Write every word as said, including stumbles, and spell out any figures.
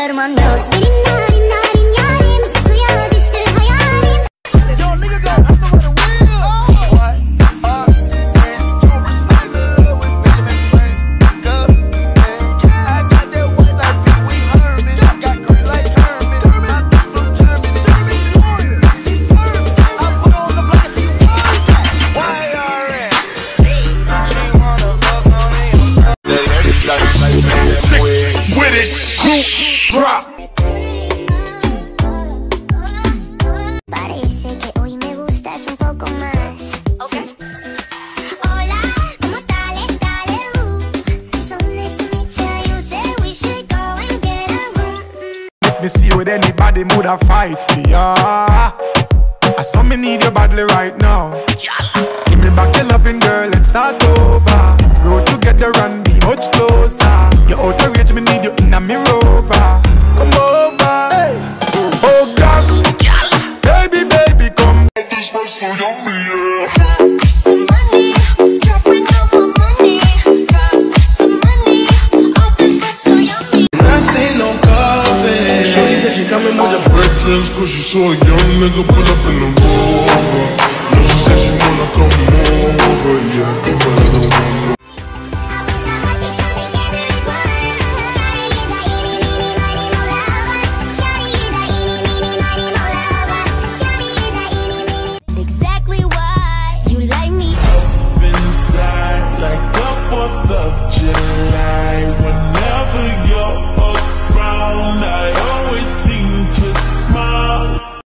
derman yok. Senin narin narin yarim, suya düştü hayalim. With it, group drop. Parece que hoy me gustas un poco más. Okay. Hola, ¿cómo tal? Dale, uh. So nice to meet you. You said we should go and get a room. If me see you with anybody, would I fight for ya? I saw me need you badly right now. Give me back your loving, girl, let's start over. Grow together and be much closer. You're out of reach, me need you in a rover. Come over, hey. Oh gosh, baby, baby, come. This was so yummy, yeah. Drop some money, dropping all my money. Drop some money, all this stuff so yummy. I see no coffee. Shorty said she coming with a Red dress, cause she saw a young nigga pull up in the Rover. Now she said she wanna come over, yeah, but I don't want no.